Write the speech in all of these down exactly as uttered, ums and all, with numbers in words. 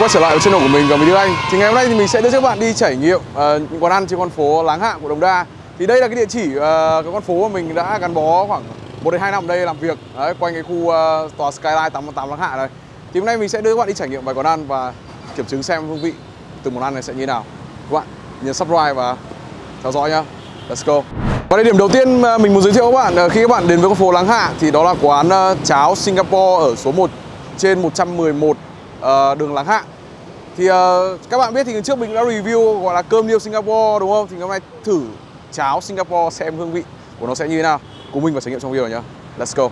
quay trở lại với channel của mình và mình Đức Anh. Thì ngày hôm nay thì mình sẽ đưa các bạn đi trải nghiệm uh, những quán ăn trên con phố Láng Hạ của Đống Đa. Thì đây là cái địa chỉ uh, cái con phố mà mình đã gắn bó khoảng một đến hai năm ở đây làm việc. Đấy, quanh cái khu uh, tòa Skyline tám mươi tám Láng Hạ này. Thì hôm nay mình sẽ đưa các bạn đi trải nghiệm vài quán ăn và kiểm chứng xem hương vị từng món ăn này sẽ như thế nào. Các bạn nhấn subscribe và theo dõi nhá. Let's go. Và địa điểm đầu tiên mình muốn giới thiệu các bạn khi các bạn đến với con phố Láng Hạ thì đó là quán cháo Singapore ở số một trên một trăm mười một uh, đường Láng Hạ. Thì uh, các bạn biết thì trước mình đã review gọi là cơm niêu Singapore đúng không? Thì hôm nay thử cháo Singapore xem hương vị của nó sẽ như thế nào. Cùng mình vào trải nghiệm trong video này nhá. Let's go.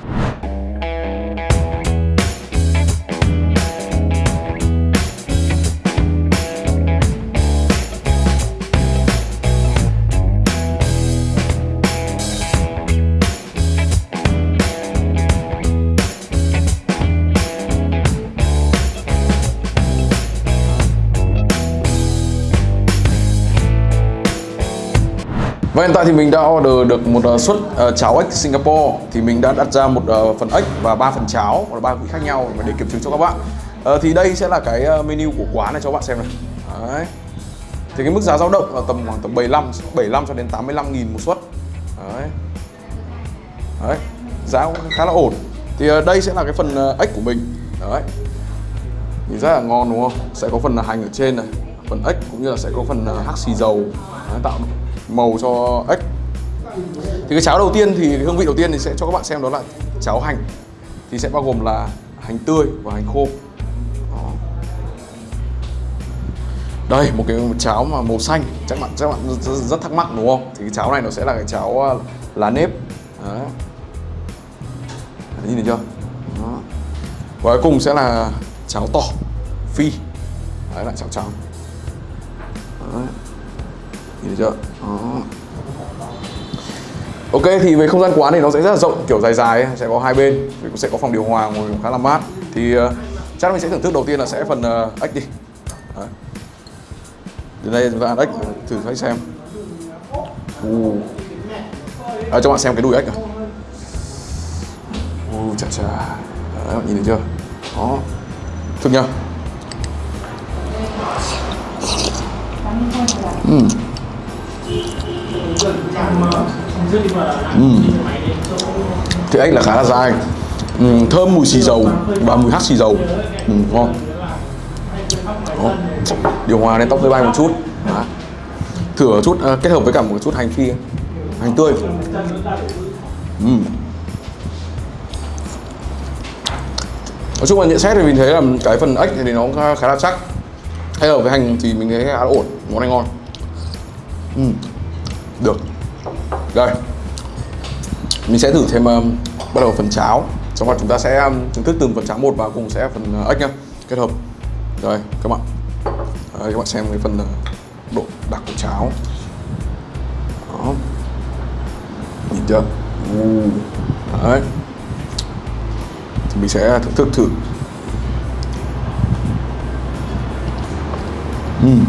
Và hiện tại thì mình đã order được một suất uh, cháo ếch Singapore. Thì mình đã đặt ra một uh, phần ếch và ba phần cháo, và ba vị khác nhau để kiểm chứng cho các bạn. Uh, thì đây sẽ là cái menu của quán này cho các bạn xem này. Đấy. Thì cái mức giá dao động là tầm khoảng tầm bảy mươi lăm, bảy mươi lăm cho đến tám mươi lăm nghìn một suất. Đấy. Đấy. Giá cũng khá là ổn. Thì uh, đây sẽ là cái phần uh, ếch của mình. Đấy. Nhìn rất là ngon đúng không? Sẽ có phần hành ở trên này, phần ếch cũng như là sẽ có phần uh, hắc xì dầu. Đấy, tạo màu cho ếch. Thì cái cháo đầu tiên thì cái hương vị đầu tiên thì sẽ cho các bạn xem đó là cháo hành. Thì sẽ bao gồm là hành tươi và hành khô. Đó. Đây một cái cháo mà màu xanh, chắc bạn chắc bạn rất, rất thắc mắc đúng không? Thì cái cháo này nó sẽ là cái cháo lá nếp. Đấy. Đấy, nhìn thấy chưa? Đó. Và cuối cùng sẽ là cháo tỏ phi. Đấy là cháo trắng. Đấy. Nhìn thấy chưa? Đó. Ok, thì về không gian quán thì nó sẽ rất là rộng, kiểu dài dài ấy. Sẽ có hai bên, cũng sẽ có phòng điều hòa ngồi khá là mát. Thì uh, chắc là mình sẽ thưởng thức đầu tiên là sẽ phần uh, ếch đi. Đấy. Đến đây chúng ta ăn ếch, thử khách xem. uh. À, cho bạn xem cái đùi ếch này. uh, chà chà. Đấy, bạn nhìn thấy chưa? Đó. Thức nha. Uhm. Uhm. Thì ếch là khá là dai, uhm, thơm mùi xì dầu và mùi hắc xì dầu, uhm, ngon. Đó. Điều hòa lên tóc hơi bay một chút. Đó. Thử một chút uh, kết hợp với cả một chút hành phi, hành tươi. Uhm. Nói chung là nhận xét thì mình thấy là cái phần ếch thì nó khá là chắc, hay là với hành thì mình thấy khá là ổn, món này ngon. Uhm. Được. Rồi mình sẽ thử thêm uh, bắt đầu phần cháo, xong rồi chúng ta sẽ um, thưởng thức từng phần cháo một và cùng sẽ phần uh, ếch nhá, kết hợp. Rồi các bạn, đấy, các bạn xem cái phần uh, độ đặc của cháo. Đó. Nhìn chưa? Uh. Đấy. Thì mình sẽ thưởng thức thử. Uhm.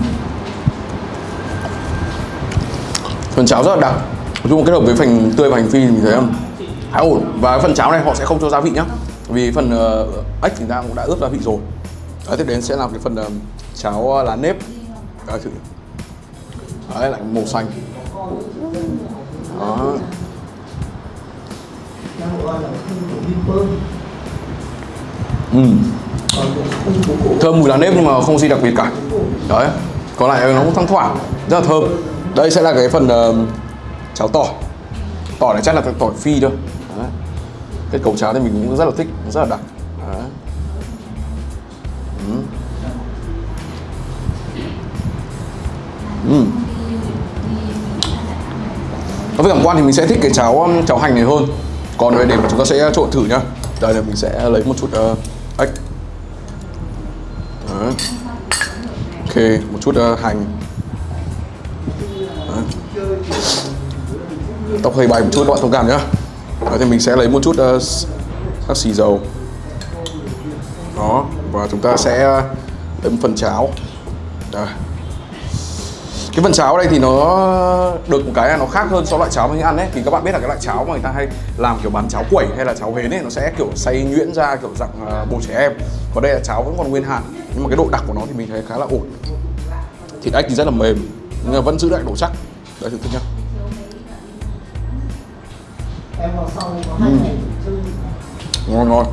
Phần cháo rất là đặc, nói chung kết hợp với phần tươi và hành phi thì mình thấy khá ổn. Và phần cháo này họ sẽ không cho gia vị nhá, vì phần uh, ếch thì ta cũng đã ướp gia vị rồi. Đấy, tiếp đến sẽ làm cái phần uh, cháo lá nếp. Đấy, thử. Đấy, lại màu xanh. Đó. Uhm. Thơm mùi lá nếp nhưng mà không gì đặc biệt cả. Đấy, còn lại nó cũng thoang thoảng, rất là thơm. Đây sẽ là cái phần uh, cháo tỏi. Tỏi này chắc là tỏi phi thôi. Đấy. Cái cấu cháo thì mình cũng rất là thích, rất là đặc. Đấy. Ừ. Ừ. Với cảm quan thì mình sẽ thích cái cháo cháo hành này hơn. Còn về để mà chúng ta sẽ trộn thử nhá. Đây là mình sẽ lấy một chút uh, ếch. Đấy. Ok, một chút uh, hành. Đấy. Tóc hơi bay một chút các bạn thông cảm nhá. Đấy, thì mình sẽ lấy một chút uh, hắc xì dầu. Đó, và chúng ta sẽ lấy một phần cháo. Đây. Cái phần cháo đây thì nó được một cái là nó khác hơn so với loại cháo mình ăn ấy. Thì các bạn biết là cái loại cháo mà người ta hay làm kiểu bán cháo quẩy hay là cháo hến ấy, nó sẽ kiểu xay nhuyễn ra kiểu dạng uh, bột trẻ em. Còn đây là cháo vẫn còn nguyên hạt, nhưng mà cái độ đặc của nó thì mình thấy khá là ổn. Thịt ếch thì rất là mềm nhưng mà vẫn giữ lại độ chắc. Đấy, thử thức nhá. uhm. Ngon ngon.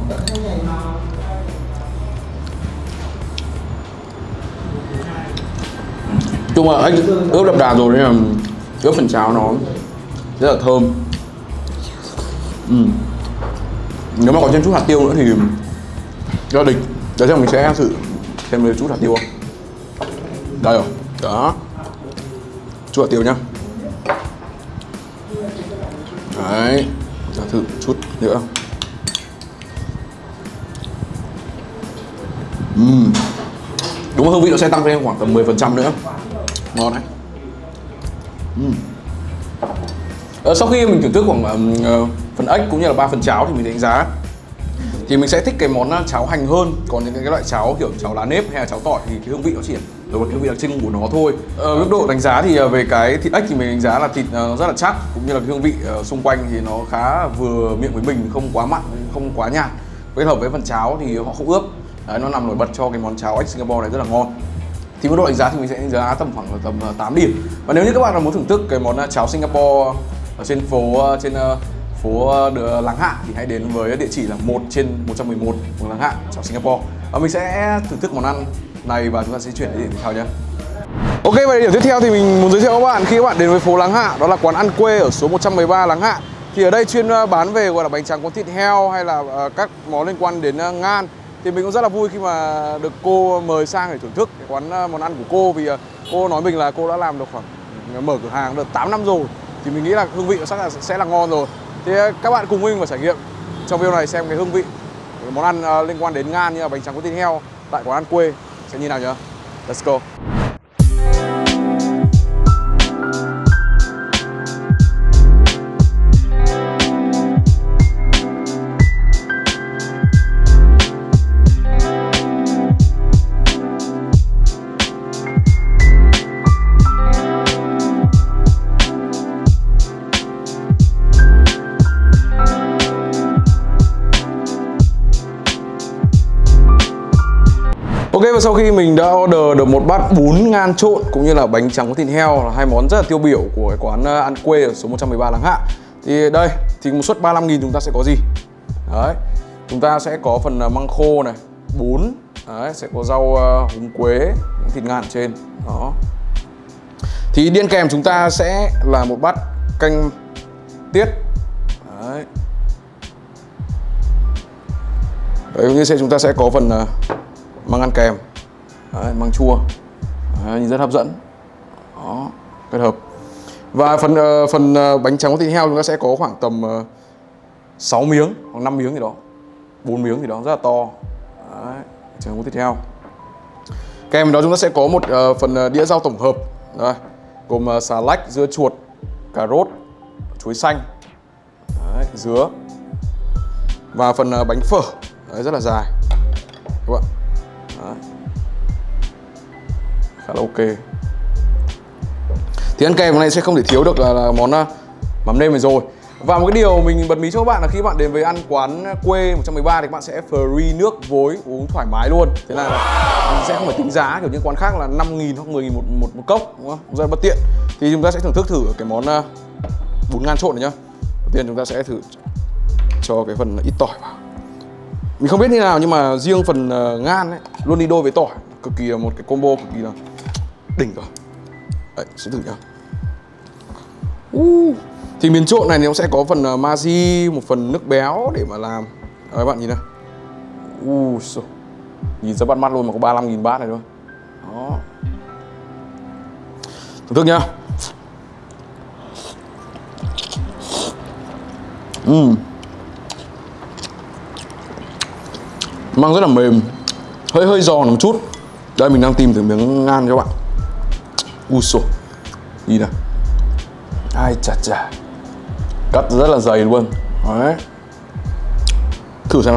Chung là ếch ướp đậm đà rồi nên là ướp phần cháo nó rất là thơm. uhm. Nếu mà có thêm chút hạt tiêu nữa thì rất đỉnh. Đấy, thì mình sẽ thử thêm chút hạt tiêu không? Đây rồi, đó, chút hạt tiêu nhá. Đấy, ta thử chút nữa. uhm. Đúng là hương vị nó sẽ tăng lên khoảng tầm mười phần trăm nữa. Ngon đấy. uhm. ờ, Sau khi mình thưởng thức khoảng uh, phần ếch cũng như là ba phần cháo thì mình đánh giá thì mình sẽ thích cái món cháo hành hơn. Còn những cái loại cháo kiểu cháo lá nếp hay là cháo tỏi thì cái hương vị nó chỉ rồi một cái hương vị đặc trưng của nó thôi. Ờ, mức độ đánh giá thì về cái thịt ếch thì mình đánh giá là thịt uh, rất là chắc, cũng như là cái hương vị uh, xung quanh thì nó khá vừa miệng với mình, không quá mặn, không quá nhạt. Kết hợp với phần cháo thì họ không ướp. Đấy, nó làm nổi bật cho cái món cháo ếch Singapore này rất là ngon. Thì mức độ đánh giá thì mình sẽ đánh giá tầm khoảng tầm tám điểm. Và nếu như các bạn muốn thưởng thức cái món cháo Singapore ở trên phố trên uh, phố Láng Hạ thì hãy đến với địa chỉ là một trên một trăm mười một phố Láng Hạ, cháo Singapore. Và mình sẽ thưởng thức món ăn này và chúng ta sẽ chuyển đến điểm tiếp theo nhé. Ok, và điểm tiếp theo thì mình muốn giới thiệu các bạn khi các bạn đến với phố Láng Hạ, đó là quán ăn quê ở số một trăm mười ba Láng Hạ. Thì ở đây chuyên bán về gọi là bánh tráng cuốn thịt heo hay là uh, các món liên quan đến uh, ngan. Thì mình cũng rất là vui khi mà được cô mời sang để thưởng thức cái quán uh, món ăn của cô, vì uh, cô nói mình là cô đã làm được khoảng mở cửa hàng được tám năm rồi. Thì mình nghĩ là hương vị nó chắc là sẽ là ngon rồi. Thì uh, các bạn cùng mình và trải nghiệm trong video này xem cái hương vị cái món ăn uh, liên quan đến ngan như là bánh tráng cuốn thịt heo tại quán ăn quê sẽ như nào nhá. Let's go. Ok, và sau khi mình đã order được một bát bún ngan trộn cũng như là bánh tráng cuốn thịt heo là hai món rất là tiêu biểu của cái quán ăn quê ở số một trăm mười ba Láng Hạ. Thì đây, thì một suất ba mươi lăm nghìn chúng ta sẽ có gì? Đấy, chúng ta sẽ có phần măng khô này, bún, đấy, sẽ có rau húng quế, thịt ngan ở trên. Đó. Thì điên kèm chúng ta sẽ là một bát canh tiết. Đấy. Đấy, như sẽ chúng ta sẽ có phần măng ăn kèm. Đấy, măng chua. Đấy, nhìn rất hấp dẫn. Đó, kết hợp. Và phần uh, phần uh, bánh tráng cuốn thịt heo chúng ta sẽ có khoảng tầm uh, sáu miếng hoặc năm miếng gì đó, bốn miếng gì đó, rất là to. Đấy, tráng cuốn thịt heo. Kèm đó chúng ta sẽ có một uh, phần uh, đĩa rau tổng hợp. Đây, gồm uh, xà lách, dưa chuột, cà rốt, chuối xanh, đấy, dứa. Và phần uh, bánh phở. Đấy, rất là dài các bạn. Đấy. Khá là ok. Thì ăn kèm này sẽ không thể thiếu được là, là món uh, mắm nêm này rồi. Và một cái điều mình bật mí cho các bạn là khi các bạn đến với ăn quán quê một trăm mười ba thì các bạn sẽ free nước vối uống thoải mái luôn. Thế là mình sẽ không phải tính giá kiểu những quán khác là năm nghìn hoặc mười nghìn một, một, một cốc, đúng không? Rất là bất tiện. Thì chúng ta sẽ thưởng thức thử cái món uh, bún ngan trộn này nhá. Đầu tiên chúng ta sẽ thử cho cái phần ít tỏi vào. Mình không biết như nào nhưng mà riêng phần uh, ngan ấy luôn đi đôi với tỏi, cực kỳ là một cái combo cực kỳ là đỉnh rồi. Đấy, sẽ thử nhá. Uh. Thì miếng trộn này thì nó sẽ có phần uh, maji, một phần nước béo để mà làm. Đấy, các bạn nhìn này. Uh, nhìn rất bắt mắt luôn mà có ba mươi lăm nghìn bát này thôi. Đó. Thưởng thức nhá. Uhm. Măng rất là mềm, hơi hơi giòn một chút. Đây mình đang tìm thử miếng ngan cho các bạn. Ui xổ, nhìn nào. Ai chà chà, cắt rất là dày luôn. Đấy, thử xem nào.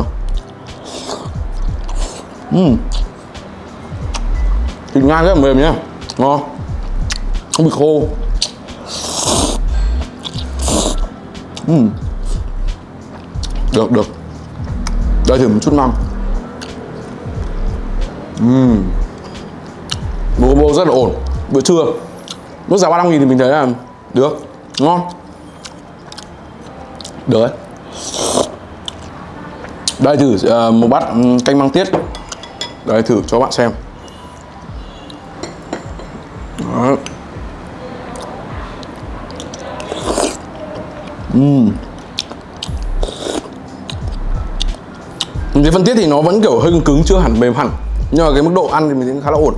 uhm. Thịt ngan rất là mềm nhá, ngon. không bị khô. uhm. Được được. Đây thử một chút măng. uhm. Bố bố rất là ổn. Bữa trưa mức giá ba mươi lăm nghìn thì mình thấy là được, ngon. Được đấy. Đây thử uh, một bát canh măng tiết. Đây thử cho bạn xem. Đó. Uhm. Cái phần tiết thì nó vẫn kiểu hơi cứng cứng, chưa hẳn mềm hẳn, nhưng mà cái mức độ ăn thì mình thấy khá là ổn.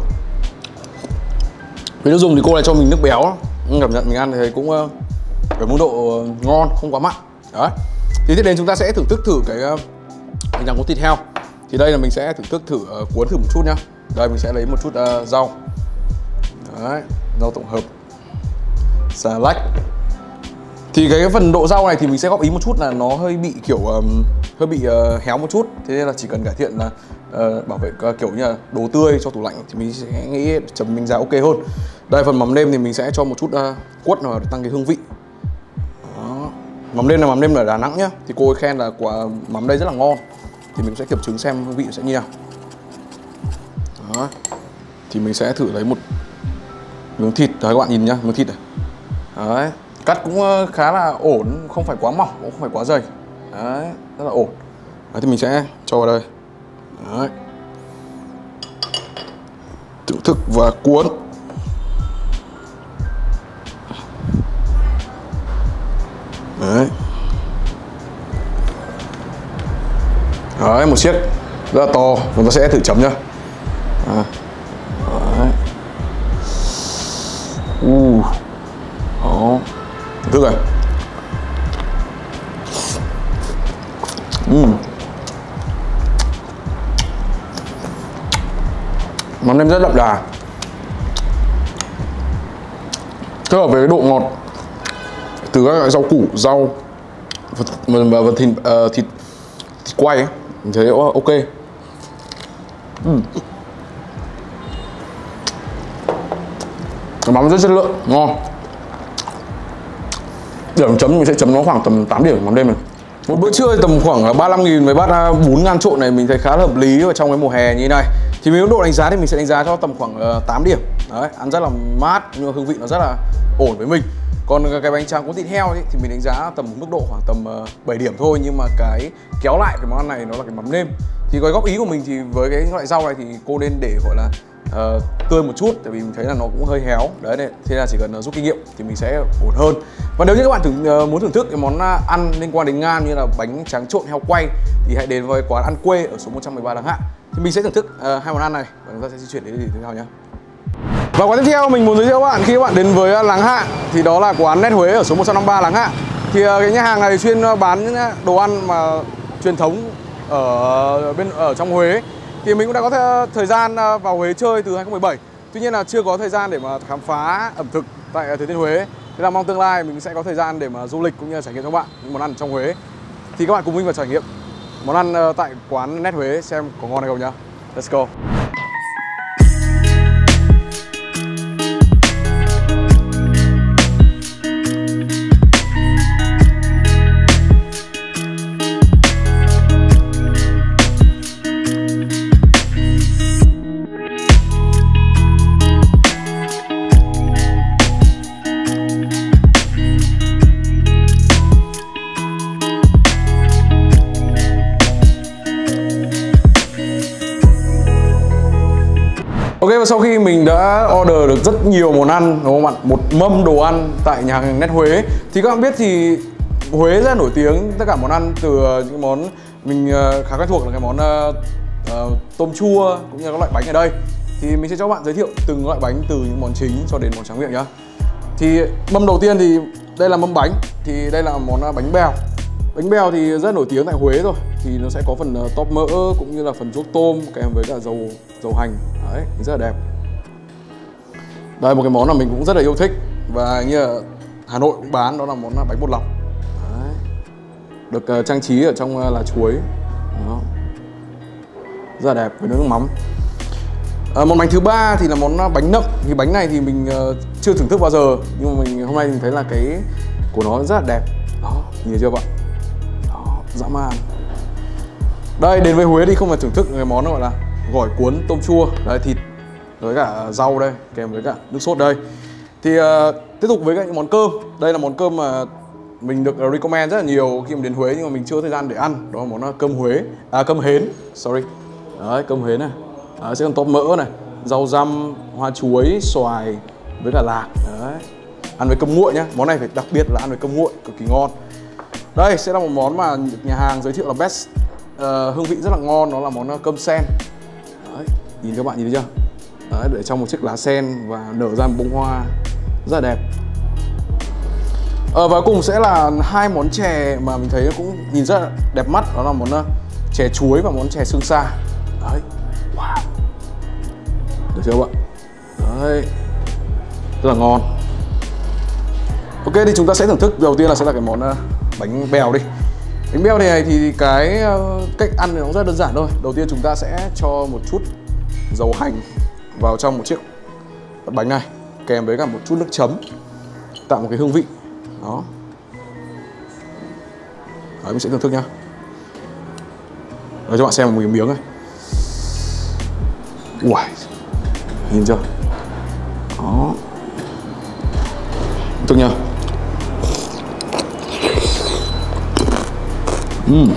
Với nước dùng thì cô này cho mình nước béo, cảm nhận mình ăn thì cũng ở mức độ ngon, không quá mặn. Đấy. Thì tiếp đến chúng ta sẽ thưởng thức thử cái hành tráng cuốn thịt heo. Thì đây là mình sẽ thưởng thức thử uh, cuốn thử một chút nhá. Đây mình sẽ lấy một chút uh, rau. Đấy, rau tổng hợp, xà lách. Thì cái phần độ rau này thì mình sẽ góp ý một chút là nó hơi bị kiểu um, hơi bị uh, héo một chút. Thế nên là chỉ cần cải thiện là uh, bảo vệ uh, kiểu như là đồ tươi cho tủ lạnh thì mình sẽ nghĩ chấm mình giá ok hơn. Đây phần mắm nêm thì mình sẽ cho một chút uh, quất vào để tăng cái hương vị. Đó. Mắm nêm là mắm nêm ở Đà Nẵng nhá. Thì cô ấy khen là quả mắm đây rất là ngon. Thì mình sẽ kiểm chứng xem hương vị sẽ như nào. Đó. Thì mình sẽ thử lấy một miếng thịt. Đấy các bạn nhìn nhá, miếng thịt này. Đấy. Cắt cũng khá là ổn, không phải quá mỏng, cũng không phải quá dày. Đấy, rất là ổn. Đấy thì mình sẽ cho vào đây. Đấy. Thưởng thức và cuốn. Đấy. Đấy, một chiếc rất là to, chúng ta sẽ thử chấm nhá. À. Đấy. Uh. Đó. Thưởng thức này. Uhm. Mắm nêm rất đậm đà, kết hợp với cái độ ngọt từ các loại rau củ, rau và, và, và thịt, uh, thịt thịt quay ấy. Mình thấy ok. uhm. Cái mắm rất chất lượng, ngon. Điểm chấm mình sẽ chấm nó khoảng tầm tám điểm mắm nêm này. Một bữa trưa tầm khoảng ba mươi lăm nghìn với bát bún ngan trộn này mình thấy khá là hợp lý vào trong cái mùa hè như thế này. Thì với độ đánh giá thì mình sẽ đánh giá cho tầm khoảng tám điểm. Đấy, ăn rất là mát nhưng mà hương vị nó rất là ổn với mình. Còn cái bánh tráng cuốn thịt heo ấy, thì mình đánh giá tầm mức độ khoảng tầm bảy điểm thôi. Nhưng mà cái kéo lại cái món ăn này nó là cái mắm nêm. Thì cái góp ý của mình thì với cái loại rau này thì cô nên để gọi là uh, tươi một chút, tại vì mình thấy là nó cũng hơi héo. Đấy, này. Thế là chỉ cần uh, rút kinh nghiệm thì mình sẽ ổn hơn. Và nếu như các bạn thử, uh, muốn thưởng thức cái món ăn liên quan đến ngan như là bánh tráng trộn heo quay thì hãy đến với quán ăn quê ở số một trăm mười ba Láng Hạ. Thì mình sẽ thưởng thức uh, hai món ăn này và chúng ta sẽ di chuyển đến địa điểm tiếp theo nhé. Và quán tiếp theo mình muốn giới thiệu các bạn khi các bạn đến với Láng Hạ thì đó là quán Nét Huế ở số một trăm năm mươi ba Láng Hạ. Thì uh, cái nhà hàng này chuyên bán những đồ ăn mà truyền thống ở bên ở trong Huế. Thì mình cũng đã có th thời gian vào Huế chơi từ hai không một bảy. Tuy nhiên là chưa có thời gian để mà khám phá ẩm thực tại Thừa Thiên Huế. Thế là mong tương lai mình sẽ có thời gian để mà du lịch cũng như là trải nghiệm cho các bạn những món ăn trong Huế. Thì các bạn cùng mình vào trải nghiệm món ăn tại quán Nét Huế xem có ngon hay không nhá. Let's go. Ok, và sau khi mình đã order được rất nhiều món ăn, đúng không bạn? Một mâm đồ ăn tại nhà hàng Nét Huế. Thì các bạn biết thì Huế rất là nổi tiếng tất cả món ăn, từ những món mình khá quen thuộc là cái món uh, uh, tôm chua cũng như các loại bánh ở đây. Thì mình sẽ cho các bạn giới thiệu từng loại bánh từ những món chính cho đến món tráng miệng nhá. Thì mâm đầu tiên thì đây là mâm bánh. Thì đây là món bánh bèo. Bánh bèo thì rất nổi tiếng tại Huế rồi. Thì nó sẽ có phần uh, tóp mỡ cũng như là phần ruốc tôm kèm với cả dầu dầu hành. Đấy, rất là đẹp. Đây một cái món mà mình cũng rất là yêu thích và như là Hà Nội cũng bán, đó là món bánh bột lọc. Đấy. Được uh, trang trí ở trong uh, lá chuối. Đó. Rất là đẹp với nước mắm. À, món bánh thứ ba thì là món bánh nậm. Thì bánh này thì mình uh, chưa thưởng thức bao giờ, nhưng mà mình hôm nay mình thấy là cái của nó rất là đẹp. Đó, nhìn thấy chưa bạn? Đó, dã man. Đây, đến với Huế thì không phải thưởng thức cái món gọi là gỏi cuốn tôm chua, đấy, thịt với cả rau đây, kèm với cả nước sốt đây. Thì uh, tiếp tục với các món cơm. Đây là món cơm mà mình được uh, recommend rất là nhiều khi mà đến Huế nhưng mà mình chưa có thời gian để ăn. Đó là món uh, cơm Huế, à cơm hến, sorry. Đấy, cơm hến này. Đấy, sẽ còn tóp mỡ này, rau răm, hoa chuối, xoài với cả lạc. Đấy. Ăn với cơm nguội nhá. Món này phải đặc biệt là ăn với cơm nguội, cực kỳ ngon. Đây sẽ là một món mà nhà hàng giới thiệu là best, uh, hương vị rất là ngon. Đó là món uh, cơm sen. Đấy, nhìn các bạn nhìn thấy chưa? Đấy, để trong một chiếc lá sen và nở ra một bông hoa rất là đẹp. Ờ, và cùng sẽ là hai món chè mà mình thấy cũng nhìn rất là đẹp mắt. Đó là món uh, chè chuối và món chè xương xa. Đấy, wow, được chưa bạn? Đấy, rất là ngon. Ok, thì chúng ta sẽ thưởng thức đầu tiên là sẽ là cái món uh, bánh bèo đi. Bánh bèo này thì cái uh, cách ăn thì nó rất đơn giản thôi. Đầu tiên chúng ta sẽ cho một chút dầu hành vào trong một chiếc bánh này, kèm với cả một chút nước chấm, tạo một cái hương vị. Đó. Đấy, mình sẽ thưởng thức nhá. Đấy, cho bạn xem một miếng này. Uầy, nhìn chưa? Đó. Thức nha. Uhm.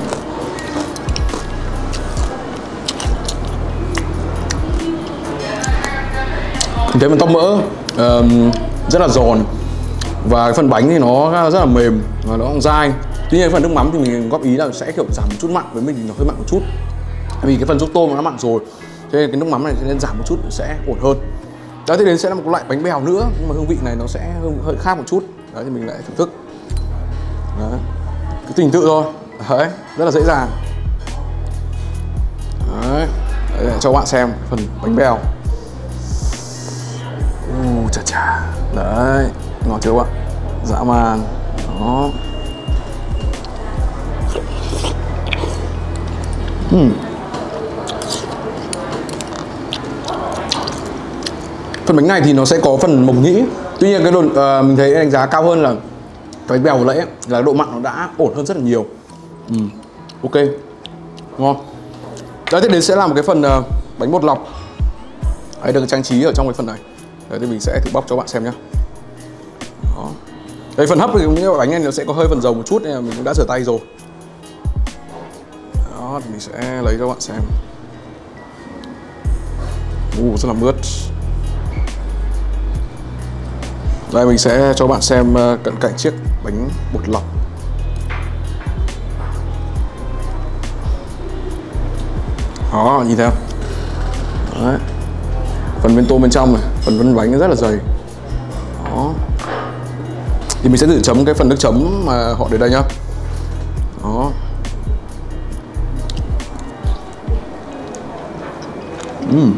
Thế phần tóp mỡ uh, rất là giòn. Và cái phần bánh thì nó rất là mềm và nó cũng dai. Tuy nhiên cái phần nước mắm thì mình góp ý là sẽ kiểu giảm một chút mặn, với mình thì nó hơi mặn một chút. Vì cái phần ruốc tôm nó mặn rồi, thế nên cái nước mắm này nên giảm một chút sẽ ổn hơn. Đó, thì đến sẽ là một loại bánh bèo nữa, nhưng mà hương vị này nó sẽ hơi khác một chút. Đấy, thì mình lại thưởng thức. Đấy, cứ trình tự thôi. Đấy, rất là dễ dàng. Đấy, đấy để cho bạn xem phần bánh bèo. Uh, chà chà. Đấy, ngon chưa bạn? Dã man. Đó. uhm. Phần bánh này thì nó sẽ có phần mộc nhĩ. Tuy nhiên cái độ uh, mình thấy đánh giá cao hơn là cái bánh bèo vừa nãy là độ mặn nó đã ổn hơn rất là nhiều. uhm. Ok, ngon. Đấy, tiếp đến sẽ là một cái phần uh, bánh bột lọc. Đấy, được trang trí ở trong cái phần này. Đấy, thì mình sẽ thử bóc cho bạn xem nhé. Đó. Đây, phần hấp thì những cái bánh này nó sẽ có hơi phần dầu một chút nên là mình cũng đã rửa tay rồi. Đó, thì mình sẽ lấy cho bạn xem. Uh, rất là mướt. Đây, mình sẽ cho bạn xem cận cảnh chiếc bánh bột lọc. Đó, nhìn thấy không? Đấy. Phần bên tôm bên trong này, phần vân bánh rất là dày. Đó. Thì mình sẽ thử chấm cái phần nước chấm mà họ để đây nhá. Đó. Uhm.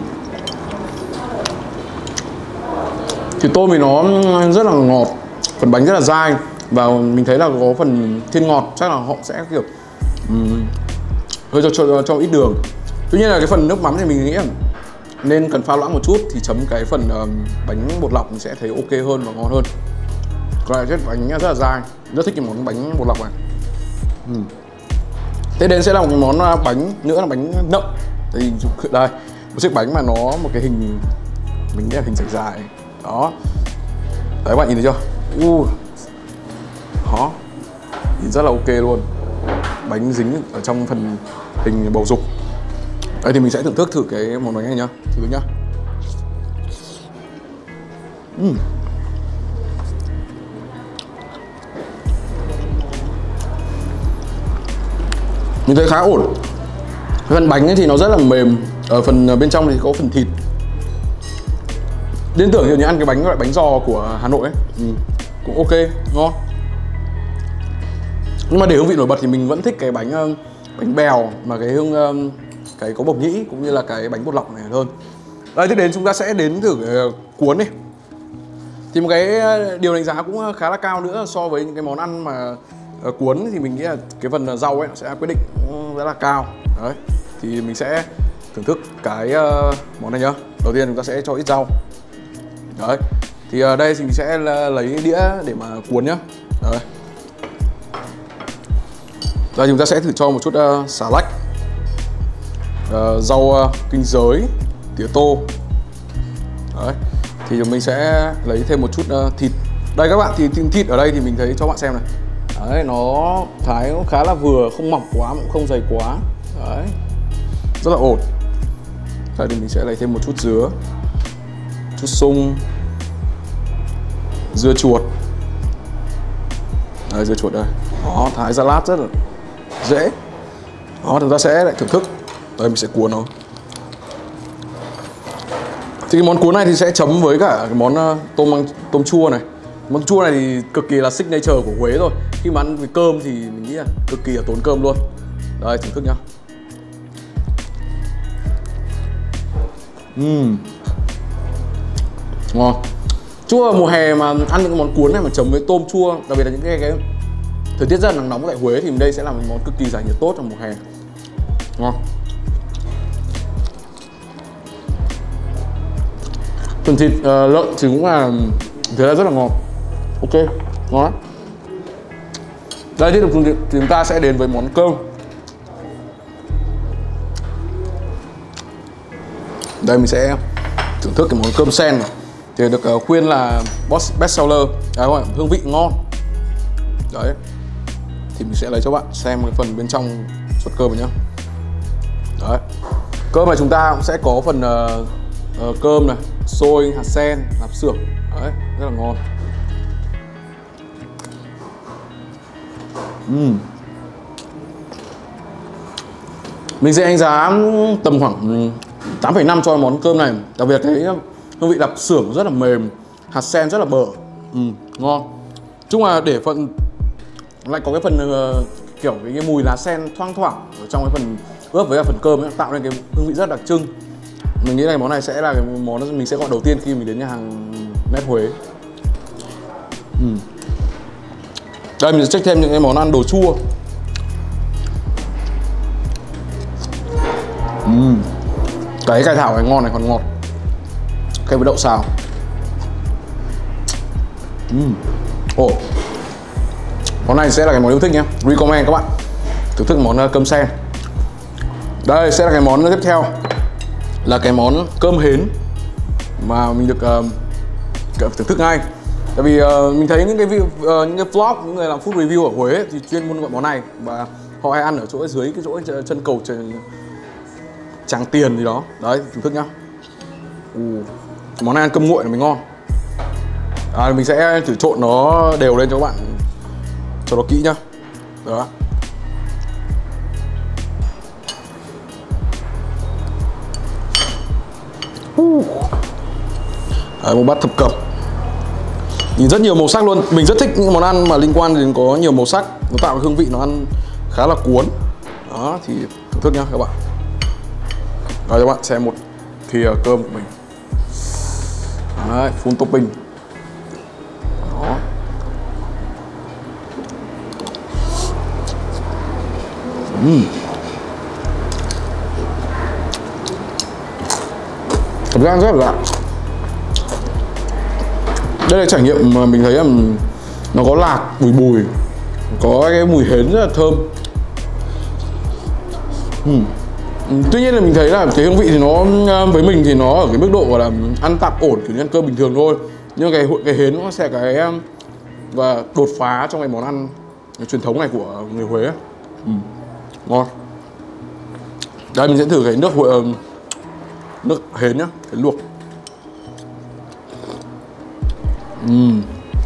Thì tôm thì nó rất là ngọt, phần bánh rất là dai, và mình thấy là có phần thiên ngọt, chắc là họ sẽ kiểu um, hơi cho, cho cho ít đường. Tuy nhiên là cái phần nước mắm thì mình nghĩ là nên cần pha loãng một chút, thì chấm cái phần um, bánh bột lọc mình sẽ thấy ok hơn và ngon hơn. Còn lại chất bánh rất là dai, rất thích cái món bánh bột lọc này. uhm. Tiếp đến sẽ là một món bánh nữa là bánh nậm. Thì đây, một chiếc bánh mà nó một cái hình, mình nghĩ là hình dài dài. Đó. Đấy, bạn nhìn thấy chưa? Uh. Đó. Nhìn rất là ok luôn. Bánh dính ở trong phần hình bầu dục. Đây, thì mình sẽ thưởng thức thử cái món bánh này nhá. Thử nhá. uhm. Mình thấy khá ổn. Phần bánh ấy thì nó rất là mềm. Ở phần bên trong thì có phần thịt. Liên tưởng như ăn cái bánh gọi bánh giò của Hà Nội ấy. Ừ. Cũng ok, ngon. Nhưng mà để hương vị nổi bật thì mình vẫn thích cái bánh bánh bèo mà cái hương cái có bột nhĩ cũng như là cái bánh bột lọc này hơn. Đây, tiếp đến chúng ta sẽ đến thử cái cuốn đi. Thì một cái điều đánh giá cũng khá là cao nữa so với những cái món ăn mà cuốn thì mình nghĩ là cái phần rau ấy nó sẽ quyết định rất là cao. Đấy, thì mình sẽ thưởng thức cái uh, món này nhá. Đầu tiên chúng ta sẽ cho ít rau. Đấy. Thì ở đây thì mình sẽ lấy đĩa để mà cuốn nhá. Đấy. Đây chúng ta sẽ thử cho một chút uh, xà lách, uh, rau uh, kinh giới, tía tô. Đấy. Thì chúng mình sẽ lấy thêm một chút uh, thịt. Đây các bạn, thì thịt ở đây thì mình thấy cho bạn xem này. Đấy, nó thái nó khá là vừa, không mỏng quá cũng không dày quá. Đấy. Rất là ổn. Đây thì mình sẽ lấy thêm một chút dứa, chút sung, dưa chuột. Đây, dưa chuột đây. Đó, thái salad rất là dễ. Đó, chúng ta sẽ lại thưởng thức. Đây mình sẽ cuốn nó. Thì cái món cuốn này thì sẽ chấm với cả cái món uh, tôm tôm chua này. Món chua này thì cực kỳ là signature của Huế rồi. Khi mà ăn với cơm thì mình nghĩ là cực kỳ là tốn cơm luôn. Đây, thưởng thức nhá. Uhm. Ngon. Chua mùa hè mà ăn những cái món cuốn này mà chấm với tôm chua, đặc biệt là những cái, cái thời tiết rất là nắng nóng tại Huế, thì đây sẽ là một món cực kỳ giải nhiệt tốt trong mùa hè. Ngon. Phần thịt uh, lợn thì cũng là thế là rất là ngon. Ok, ngon lắm. Đây tiếp tục thì chúng ta sẽ đến với món cơm. Đây mình sẽ thưởng thức cái món cơm sen này. Thì được uh, khuyên là best seller, à, không phải, hương vị ngon. Đấy. Thì mình sẽ lấy cho bạn xem cái phần bên trong suất cơm này nhá. Đấy. Cơm này chúng ta cũng sẽ có phần uh, uh, cơm này, xôi, hạt sen, lạp xưởng. Đấy, rất là ngon. Uhm. Mình sẽ đánh giá tầm khoảng tám phẩy năm cho món cơm này. Đặc biệt cái hương vị lạp xưởng rất là mềm, hạt sen rất là bở. Uhm, ngon. Chung là để phần lại có cái phần uh, kiểu cái, cái mùi lá sen thoang thoảng ở trong cái phần ướp với cả phần cơm ấy, tạo nên cái hương vị rất đặc trưng. Mình nghĩ là món này sẽ là cái món mình sẽ gọi đầu tiên khi mình đến nhà hàng Nét Huế. Uhm. Đây mình sẽ check thêm những cái món ăn đồ chua. Uhm. Cái cải thảo này ngon này, còn ngọt. Cái với đậu xào. Uhm. Ồ. Món này sẽ là cái món yêu thích nhé. Recommend các bạn thưởng thức món cơm sen. Đây sẽ là cái món tiếp theo, là cái món cơm hến mà mình được uh, thưởng thức ngay. Tại vì uh, mình thấy những cái uh, những cái vlog, những người làm food review ở Huế thì chuyên môn gọi món này, và họ hay ăn ở chỗ dưới cái chỗ chân cầu Tràng Tiền gì đó. Đấy, thưởng thức nhá. Uh, món này ăn cơm nguội là mới ngon. À, mình sẽ thử trộn nó đều lên cho các bạn cho nó kỹ nhá. Đó. Uh. Đấy, một bát thập cẩm. Nhìn rất nhiều màu sắc luôn. Mình rất thích những món ăn mà liên quan đến có nhiều màu sắc, nó tạo hương vị nó ăn khá là cuốn. Đó, thì thưởng thức nhá các bạn. Rồi cho bạn xem một thìa cơm của mình. Đấy, full topping. Đó. Uhm. Cảm giác rất là lạ. Đây là trải nghiệm mà mình thấy là nó có lạc, bùi bùi, có cái mùi hến rất là thơm. uhm. Tuy nhiên là mình thấy là cái hương vị thì nó với mình thì nó ở cái mức độ gọi là ăn tạm ổn, kiểu như ăn cơm bình thường thôi. Nhưng cái cái hến nó sẽ cái và đột phá trong cái món ăn cái truyền thống này của người Huế. uhm. Ngon. Đây mình sẽ thử cái nước nước hến nhá, hến luộc. uhm.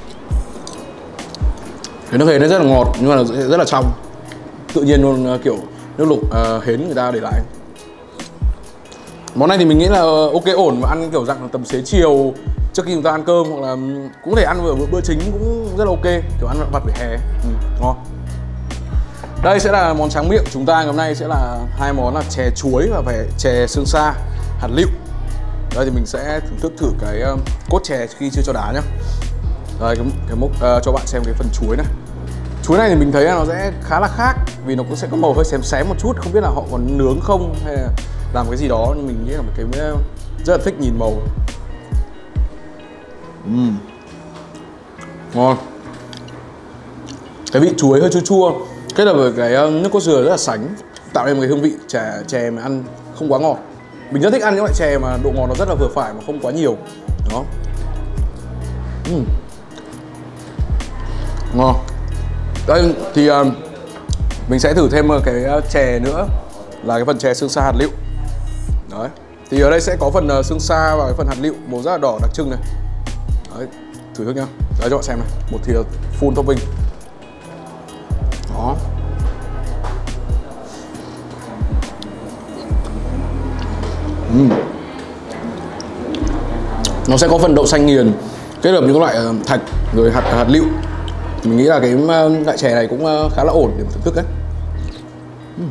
Cái nước hến nó rất là ngọt nhưng mà rất là trong, tự nhiên luôn, kiểu nước luộc uh, hến người ta để lại. Món này thì mình nghĩ là ok, ổn, và ăn kiểu dạng tầm xế chiều trước khi chúng ta ăn cơm, hoặc là cũng thể ăn vào bữa, bữa chính cũng rất là ok, kiểu ăn vặt vỉa hè. ừ, ngon. Đây sẽ là món tráng miệng của chúng ta ngày hôm nay, sẽ là hai món là chè chuối và về chè xương sa hạt lựu. Đây thì mình sẽ thưởng thức thử cái um, cốt chè khi chưa cho đá nhá. Đây cái, cái múc uh, cho bạn xem cái phần chuối này. Chuối này thì mình thấy là nó sẽ khá là khác, vì nó cũng sẽ có màu hơi xém xém một chút, không biết là họ còn nướng không hay là làm cái gì đó, nhưng mình nghĩ là một cái rất là thích nhìn màu. Uhm. Ngon. Cái vị chuối hơi chua chua kết hợp với cái nước cốt dừa rất là sánh, tạo nên một cái hương vị chè chè mà ăn không quá ngọt. Mình rất thích ăn những loại chè mà độ ngọt nó rất là vừa phải mà không quá nhiều. Đó. Uhm. Ngon. Đây thì uh, mình sẽ thử thêm cái chè nữa là cái phần chè sương sa hạt lựu. Đấy. Thì ở đây sẽ có phần uh, sương sa và cái phần hạt lựu màu rất là đỏ đặc trưng này. Đấy. Thử thức nhá. Đấy cho bạn xem này, một thìa full topping. Đó. Uhm. Nó sẽ có phần đậu xanh nghiền kết hợp những loại uh, thạch rồi hạt hạt lựu. Mình nghĩ là cái loại chè này cũng khá là ổn để thưởng thức đấy. uhm.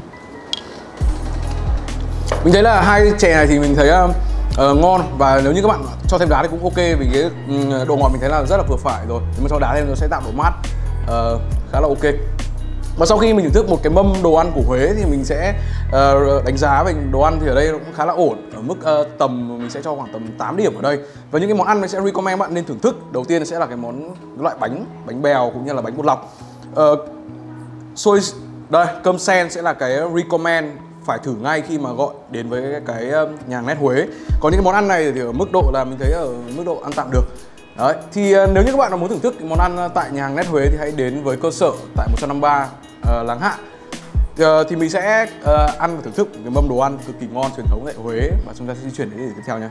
Mình thấy là hai chè này thì mình thấy uh, ngon, và nếu như các bạn cho thêm đá thì cũng ok, vì cái um, độ ngọt mình thấy là rất là vừa phải rồi. Nếu mà cho đá thêm nó sẽ tạo độ mát uh, khá là ok. Và sau khi mình thưởng thức một cái mâm đồ ăn của Huế thì mình sẽ uh, đánh giá về đồ ăn thì ở đây cũng khá là ổn. Ở mức uh, tầm mình sẽ cho khoảng tầm tám điểm ở đây. Và những cái món ăn mình sẽ recommend bạn nên thưởng thức. Đầu tiên sẽ là cái món cái loại bánh bánh bèo cũng như là bánh bột lọc. Uh, xôi đây cơm sen sẽ là cái recommend phải thử ngay khi mà gọi đến với cái, cái nhà hàng nét Huế. Còn những cái món ăn này thì ở mức độ là mình thấy ở mức độ ăn tạm được. Đấy, thì uh, nếu như các bạn nào muốn thưởng thức món ăn tại nhà hàng nét Huế thì hãy đến với cơ sở tại một trăm năm mươi ba uh, Láng Hạ. Uh, thì mình sẽ uh, ăn và thưởng thức cái mâm đồ ăn cực kỳ ngon truyền thống tại Huế, và chúng ta sẽ di chuyển đến điểm tiếp theo nha.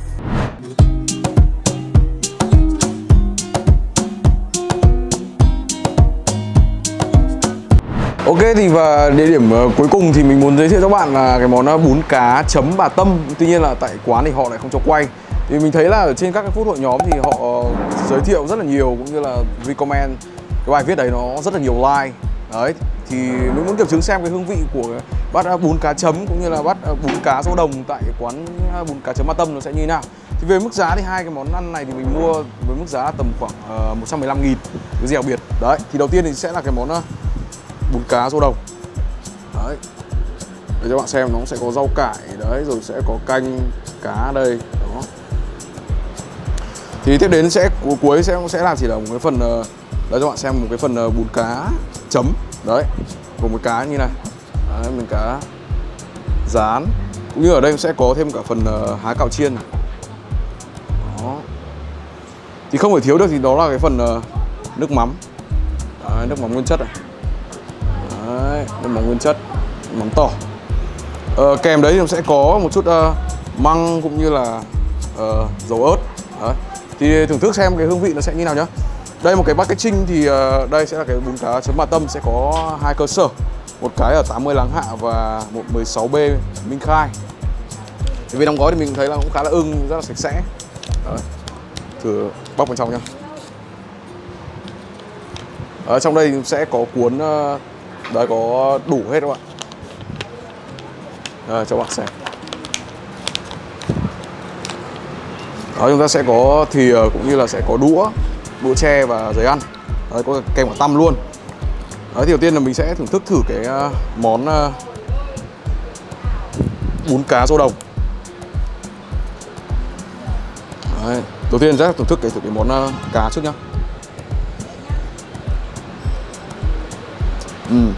Ok, thì và địa điểm uh, cuối cùng thì mình muốn giới thiệu cho các bạn là cái món uh, bún cá chấm bà Tâm. Tuy nhiên là tại quán thì họ lại không cho quay. Thì mình thấy là ở trên các cái phút hội nhóm thì họ giới thiệu rất là nhiều cũng như là recommend cái bài viết đấy, nó rất là nhiều like. Đấy, thì mình muốn kiểm chứng xem cái hương vị của bát bún cá chấm cũng như là bát bún cá rô đồng tại cái quán bún cá chấm bà Tâm nó sẽ như thế nào. Thì về mức giá thì hai cái món ăn này thì mình mua với mức giá tầm khoảng uh, một trăm mười lăm nghìn, cái gì đặc biệt. Đấy, thì đầu tiên thì sẽ là cái món uh, bún cá rô đồng. Đấy, để cho bạn xem, nó sẽ có rau cải đấy, rồi sẽ có canh cá đây. Đó. Thì tiếp đến sẽ cuối sẽ sẽ là chỉ là một cái phần uh, đấy cho bạn xem một cái phần uh, bún cá chấm đấy, gồm một cá như này, đấy, mình cá rán, cũng như ở đây sẽ có thêm cả phần uh, há cạo chiên này. Đó. Thì không thể thiếu được thì đó là cái phần uh, nước mắm, đấy, nước mắm nguyên chất này, đấy, nước mắm nguyên chất, mắm tỏi. Uh, kèm đấy thì nó sẽ có một chút uh, măng cũng như là uh, dầu ớt. Đấy. Thì thưởng thức xem cái hương vị nó sẽ như nào nhá. Đây một cái packaging thì uh, đây sẽ là cái bún cá chấm bà Tâm, sẽ có hai cơ sở, một cái ở tám mươi Láng Hạ và một mười sáu B Minh Khai. Thì về đóng gói thì mình thấy là cũng khá là ưng, rất là sạch sẽ. Đấy. Thử bóc bên trong nhá. Ở trong đây sẽ có cuốn uh, đấy, có đủ hết các bạn. Đây, cho bạn xem. Đó, chúng ta sẽ có thìa cũng như là sẽ có đũa, đũa tre và giấy ăn. Đấy, có kèm quả tăm luôn. Đấy, thì đầu tiên là mình sẽ thưởng thức thử cái uh, món uh, bún cá rô đồng. Đấy, đầu tiên sẽ thưởng thức cái thử cái món uh, cá trước nhá. Uhm.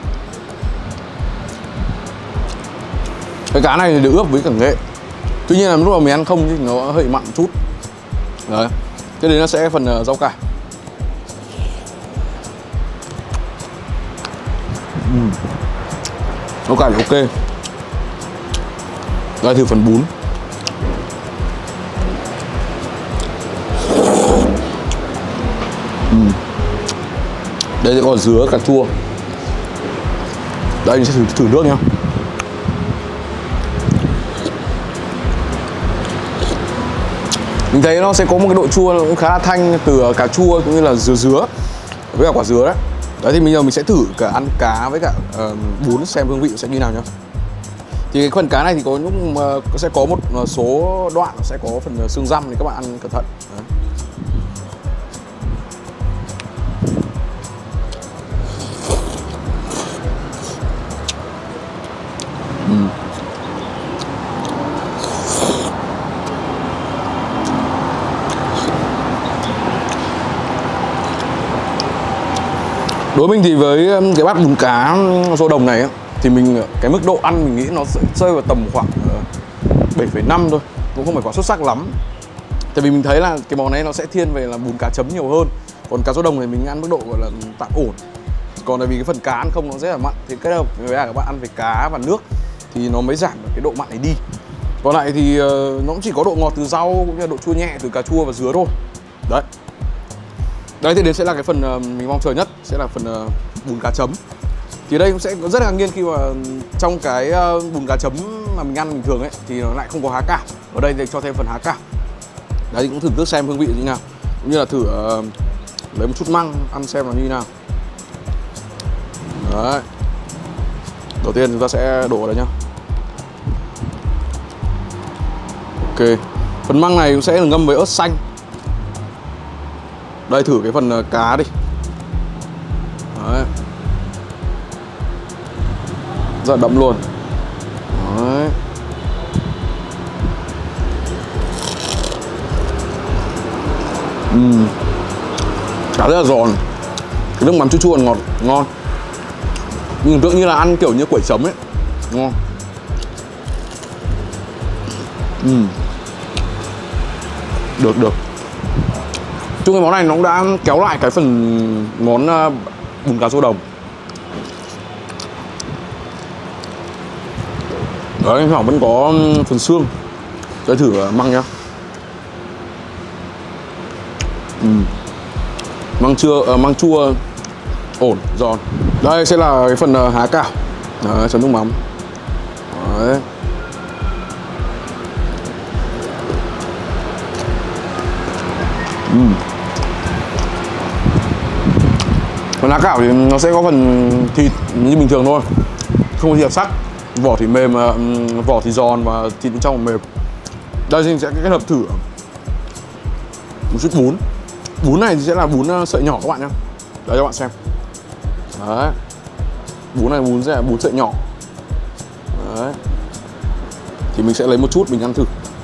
Cái cá này thì được ướp với cả nghệ. Tuy nhiên là lúc mà mình ăn không thì nó hơi mặn một chút. Đấy. Thế đến nó sẽ phần uh, rau cải. uhm. Rau cải thì ok. Đây thử phần bún. uhm. Đây sẽ có dứa, cà chua. Đây mình sẽ thử, thử nước nhá. Mình thấy nó sẽ có một cái độ chua cũng khá là thanh từ cà chua cũng như là dứa dứa với cả quả dứa đấy. Đấy thì bây giờ mình sẽ thử cả ăn cá với cả uh, bún xem hương vị sẽ như nào nhá. Thì cái phần cá này thì có lúc uh, sẽ có một số đoạn sẽ có phần xương răm thì các bạn ăn cẩn thận. Đấy. Uhm. Đối với mình thì với cái bát bún cá rô đồng này ấy, thì mình cái mức độ ăn mình nghĩ nó sẽ rơi vào tầm khoảng bảy phẩy năm thôi, cũng không phải quá xuất sắc lắm. Tại vì mình thấy là cái món này nó sẽ thiên về là bún cá chấm nhiều hơn, còn cá rô đồng này mình ăn mức độ gọi là tạm ổn. Còn tại vì cái phần cá ăn không nó rất là mặn, thì kết hợp với các bạn ăn với cá và nước thì nó mới giảm được cái độ mặn này đi. Còn lại thì nó cũng chỉ có độ ngọt từ rau cũng như là độ chua nhẹ từ cà chua và dứa thôi. Đấy. Đấy thì đến sẽ là cái phần mình mong chờ nhất, sẽ là phần bún cá chấm. Thì đây cũng sẽ rất là ngạc nhiên khi mà trong cái bún cá chấm mà mình ăn bình thường ấy thì nó lại không có há cảo. Ở đây thì cho thêm phần há cảo. Đấy thì cũng thử nước xem hương vị như thế nào, cũng như là thử uh, lấy một chút măng ăn xem nó như thế nào. Đấy. Đầu tiên chúng ta sẽ đổ vào đây nhá. Ok. Phần măng này cũng sẽ được ngâm với ớt xanh. Đây thử cái phần cá đi. Đấy. Rất là đậm luôn. Đấy. Uhm. Cá rất là giòn. Cái nước mắm chua chua ngọt ngon. Nhưng tưởng như là ăn kiểu như quẩy chấm ấy. Ngon. Uhm. Được được. Chung cái món này nó cũng đã kéo lại cái phần món bún cá rô đồng. Đấy, anh Hoàng vẫn có phần xương. Tôi thử măng nhá. Uhm. Măng chua, uh, măng chua ổn, giòn. Đây sẽ là cái phần uh, há cảo. Đấy, chấm nước mắm. Đấy. Uhm. Phần há cảo thì nó sẽ có phần thịt như bình thường thôi, không có gì đặc sắc. Vỏ thì mềm, vỏ thì giòn và thịt bên trong mềm. Đây thì sẽ kết hợp thử một chút bún. Bún này thì sẽ là bún sợi nhỏ các bạn nhé. Đấy cho bạn xem. Đấy. Bún này bún sẽ là bún sợi nhỏ. Đấy. Thì mình sẽ lấy một chút mình ăn thử.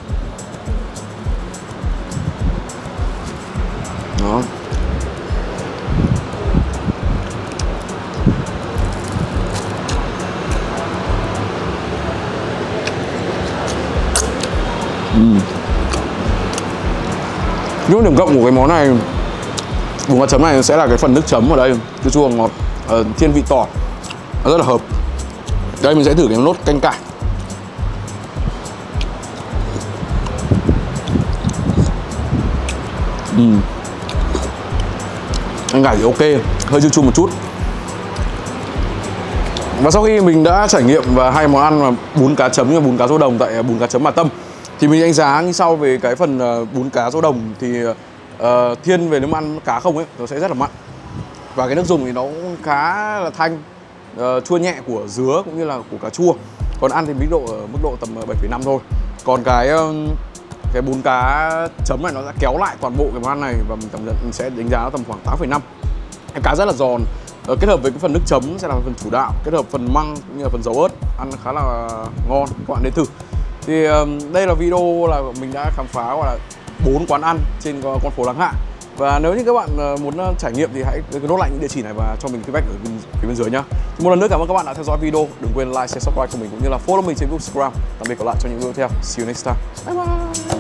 Đó. Uhm. Những điểm cộng của cái món này, bún cá chấm này sẽ là cái phần nước chấm ở đây, chua chua ngọt, uh, thiên vị tỏi, nó rất là hợp. Đây mình sẽ thử cái nốt canh cải. Uhm. Canh cải thì ok, hơi chua chua một chút. Và sau khi mình đã trải nghiệm và hai món ăn là bún cá chấm và bún cá rô đồng tại bún cá chấm Bà Tâm, thì mình đánh giá như sau về cái phần uh, bún cá rô đồng thì uh, thiên về nếu mà ăn cá không ấy nó sẽ rất là mặn, và cái nước dùng thì nó cũng khá là thanh, uh, chua nhẹ của dứa cũng như là của cà chua. Còn ăn thì mức độ ở mức độ tầm bảy phẩy năm thôi. Còn cái uh, cái bún cá chấm này nó sẽ kéo lại toàn bộ cái món ăn này, và mình cảm nhận mình sẽ đánh giá nó tầm khoảng tám phẩy năm. Cái cá rất là giòn, uh, kết hợp với cái phần nước chấm sẽ là phần chủ đạo, kết hợp phần măng cũng như là phần dầu ớt, ăn khá là ngon, các bạn nên thử. Thì um, đây là video là mình đã khám phá gọi là bốn quán ăn trên con phố Láng Hạ. Và nếu như các bạn uh, muốn uh, trải nghiệm thì hãy nốt lại những địa chỉ này và cho mình feedback ở bên, phía bên dưới nhá. Một lần nữa cảm ơn các bạn đã theo dõi video. Đừng quên like, share, subscribe của mình cũng như là follow mình trên Instagram. Tạm biệt, gặp lại trong những video tiếp theo. See you next time. Bye bye.